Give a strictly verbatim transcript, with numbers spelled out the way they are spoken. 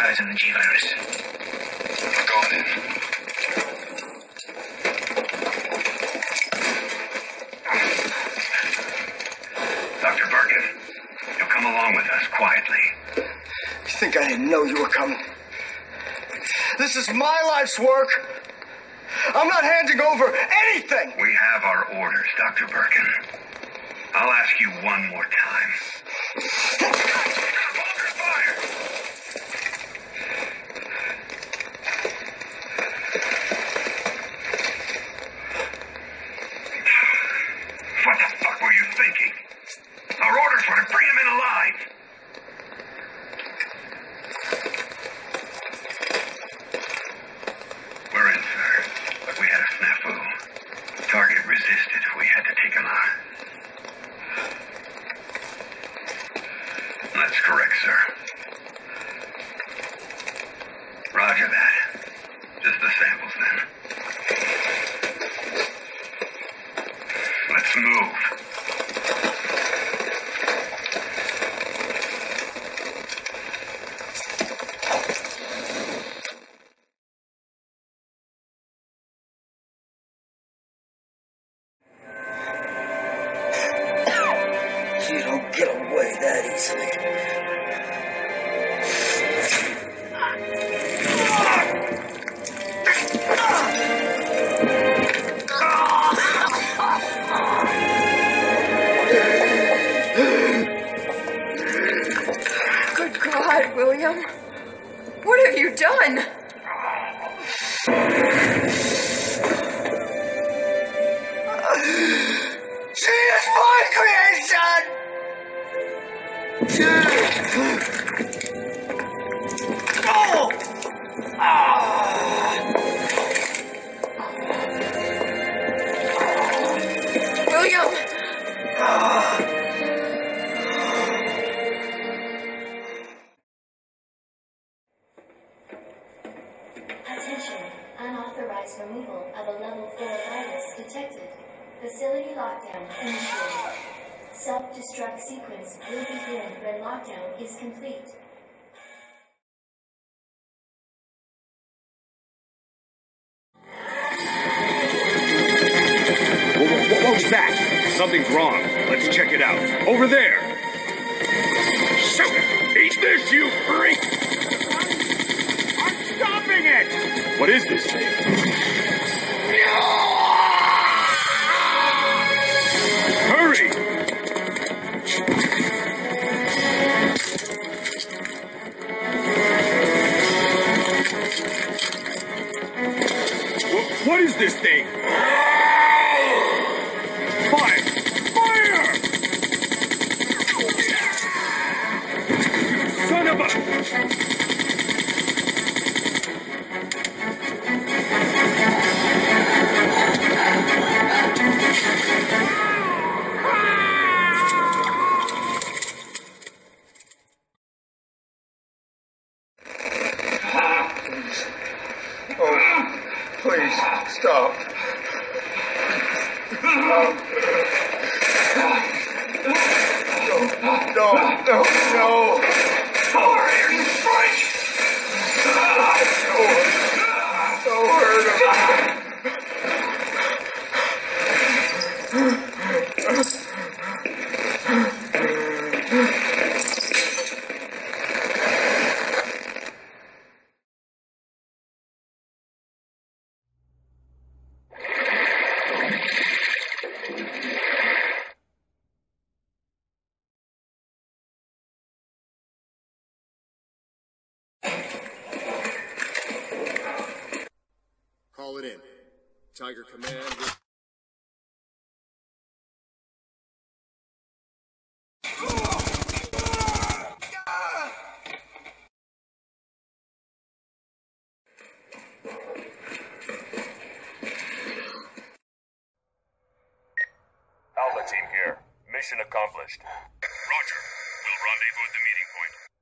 eyes on the G-Virus. Go in. Doctor Birkin, you'll come along with us quietly. You think I didn't know you were coming? This is my life's work. I'm not handing over anything. We have our orders, Doctor Birkin. I'll ask you one more time. Hold your fire! What the fuck were you thinking? Our orders were to bring him in alive. We're in, sir. But we had a snafu. Target resisted. We had to take him out. That's correct, sir. Roger that. Just the samples, then. Let's move. You don't get away that easily. Good God, William. What have you done? She is my creation! Oh! Ah! William! Ah! Attention, unauthorized removal of a level four virus detected. Facility lockdown initiated. Self-destruct sequence will begin when lockdown is complete. What, what, what was that? Something's wrong. Let's check it out. Over there. Shoot! Eat this, you freak! I'm stopping it! What is this thing? Hurry! Wh- what is this thing? Fire! Fire! Son of a... Oh, please, stop. No. No, no, no, no. Over here, you freak! Don't hurt him. Call it in. Tiger Command. Will... Alpha team here. Mission accomplished. Roger. We'll rendezvous at the meeting point.